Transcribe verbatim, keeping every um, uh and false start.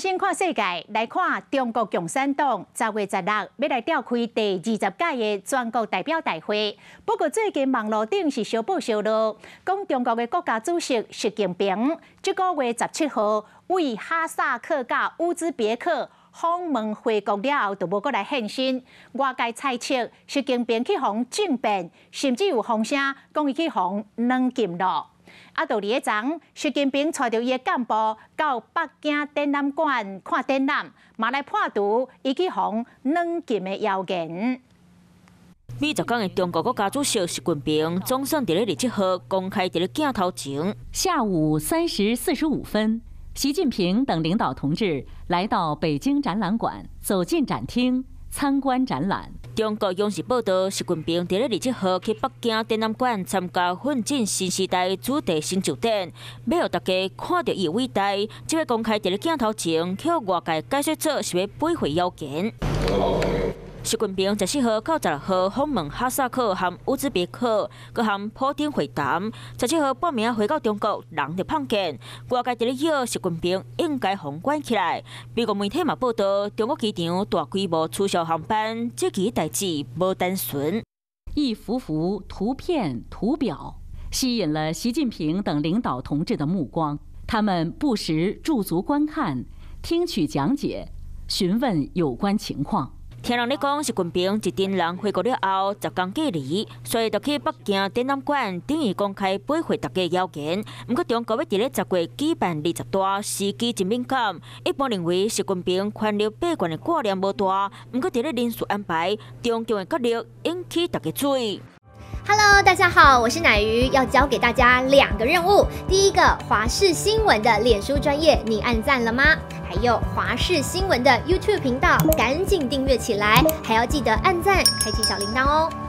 新看世界，来看中国共产党十月十六要来召开第二十届的全国代表大会。不过最近网络顶是小报小落，讲中国的国家主席习近平这个月十七号为哈萨克甲乌兹别克访问回国了后，就无过来现身。外界猜测习近平去访政变，甚至有风声讲伊去访软禁了。 啊，就伫咧昨，习近平带着伊的干部到北京展览馆看展览，嘛来破除伊去访软禁的谣言。 美十港的中国国家主席习近平总算伫咧二十七号公开伫咧镜头前， 下午三时四十五分，习近平等领导同志来到北京展览馆，走进展厅参观展览。 中国央视报道，习近平伫咧二十七号去北京展览馆参加奋进新时代主题成就展，要让大家看到伊伟大。即个公开伫咧镜头前，向外界解说做是要背回谣言。习近平十四号到十六号访问哈萨克和乌兹别克，佮和普丁会谈。十七号半暝回到中国，人就碰见。外界伫咧邀习近平应该封关起来。美国媒体嘛报道，中国机场大规模取消航班，这件代志无单纯。 一幅幅图片图表吸引了习近平等领导同志的目光，他们不时驻足观看，听取讲解，询问有关情况。 听人咧讲，习近平一群人回国了后，十天隔离，所以就去北京展览馆，等于公开背回大家谣言。不过中国要伫咧十月举办二十大，时机真敏感。一般认为习近平权力霸权的挂念无大，不过伫咧人事安排，中共的角力引起大家注意。 Hello， 大家好，我是乃瑜，要教给大家两个任务。第一个，华视新闻的脸书专页，你按赞了吗？还有华视新闻的 YouTube 频道，赶紧订阅起来，还要记得按赞，开启小铃铛哦。